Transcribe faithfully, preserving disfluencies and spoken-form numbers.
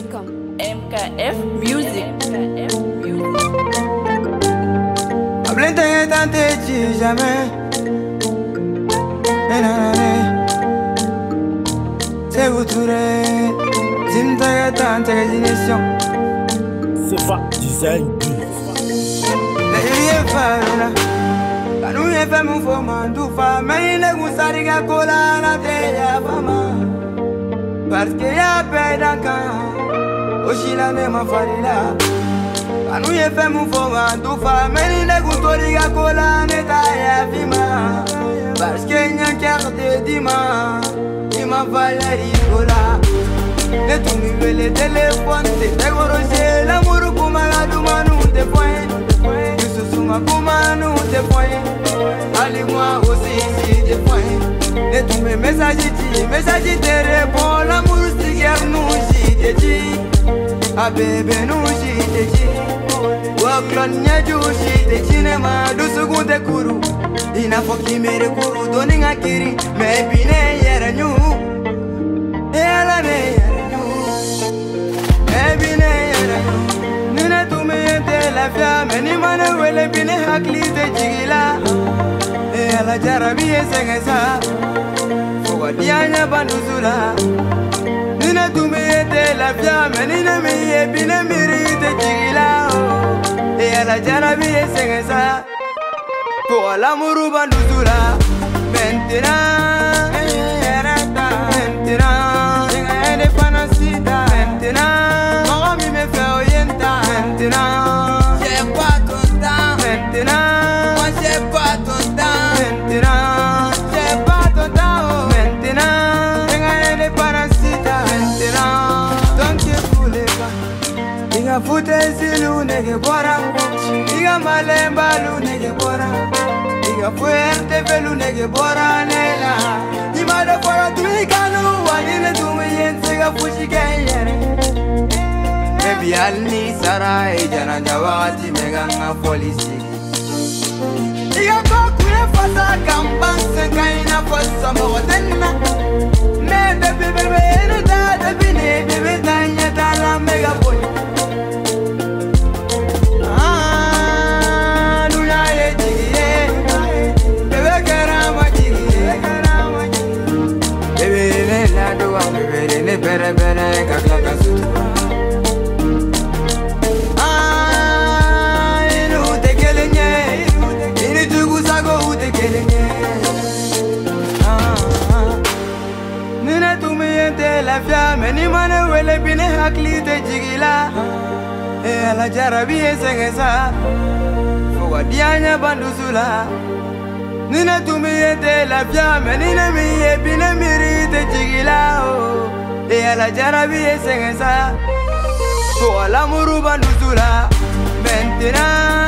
M K F Music. Hablen tan tante ci jamais. Enane. C'est vous touré. Dim ta tante génération. C'est fa design. La yé faruna. Kanu yé fait mon foma du fa mais ne gusari ga kola la te ya fama. Parce que y'a peine quand Oshila ne ma farila. Kanu ye fe mu foma du fa meni ne gutori ga kola ne ta ya fima. Parce que nya carte dima Ima valeri kola. Ne tu mi vele téléphone te te goroche l'amour kuma la du manu te point. Tu se suma kuma nu te point. Ali moi aussi si te point. Ne tu me message ti message te répond l'amour si guerre nous si te dit. A bébé nous si te dit. Waklon nya ju si te cinema du segunde kuru. Ina foki mere kuru doni ngakiri me bine yera nyu. Ela ne yera nyu. Me bine yera nyu. Nina tu me yente la fia me ni mane wele bine hakli te jigila. Ela jarabi esengesa. Foga dianya banduzula. Nina tu me yente la fia me nina me ye bine miri te jigila. Ela jarabi esengesa. Pour l'amour banduzula. Maintenant, maintenant, j'ai des fanasitas. Maintenant, mon ami me fait orienta. Maintenant, j'ai pas ton temps. Maintenant, moi j'ai pas ton temps. Maintenant, j'ai pas ton temps. Maintenant, j'ai des fanasitas. Maintenant, donc tu voulais pas. Iga fute zilu nege bora. Iga malemba lu nege bora. Iga fuerte velu nege bora nela. Ima de fora tu ikanu wanine tu me yense ga fushi kayere. Baby alni sarai jana jawati meganga polisi. Iga koku ye fasa kamban se kaina fasa motenna. Me baby baby ene da de bine baby tanya tala mega boy. Bere bere kakla kasutura. Ah, inu te kelenye, inu tugu sago te kelenye. Ah, nina tu me yente la fia, meni mane wele bine hakli te jigila. E ala jarabi esengesa, foga dianya banduzula. Nina tu me yente la fia, meni na mi ye bine miri te jigila. Oh. Et à la jarabi esengesa. Pour l'amour banduzula. Maintenant